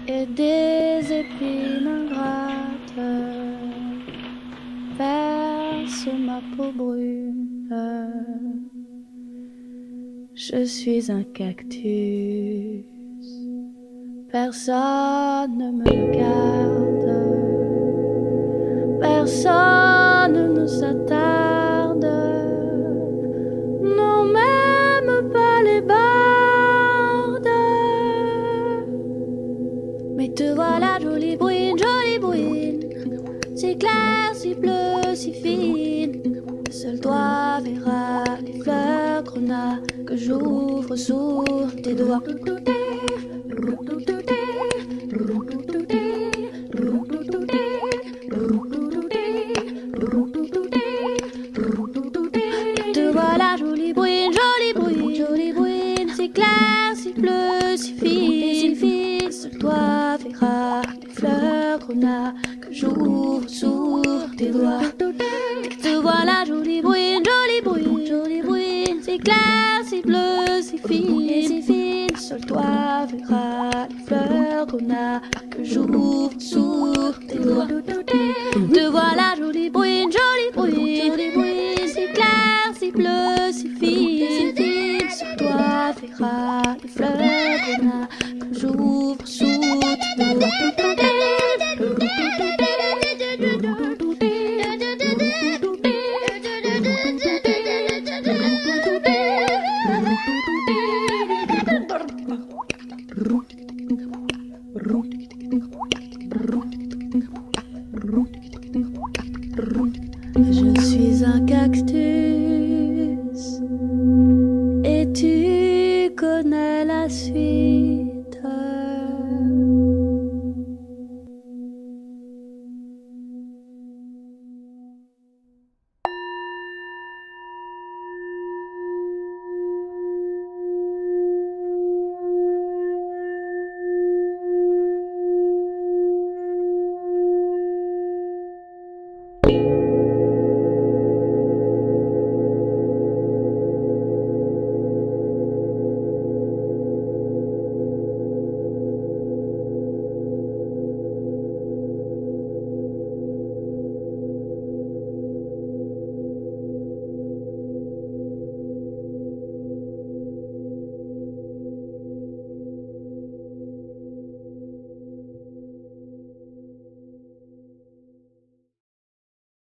et des épines ingrates percent ma peau brune. Je suis un cactus, personne ne me regarde, personne ne s'attarde, non même pas les bardes. Mais te voilà jolie bruine, si claire, si bleue, si fine. Seul toi verras les fleurs grenats que j'ouvre sous tes doigts. Te voilà jolie bruine, si claire, si bleue, si fine. Seul toi verras les fleurs grenats que j'ouvre sous tes doigts. Te voilà jolie bruine, si claire, si bleue, si fine. Seul toi verras les fleurs grenats que j'ouvre sous tes doigts. Te voilà jolie bruine, si claire, si bleue, si fine. Seul toi verras les fleurs grenats que j'ouvre sous tes doigts.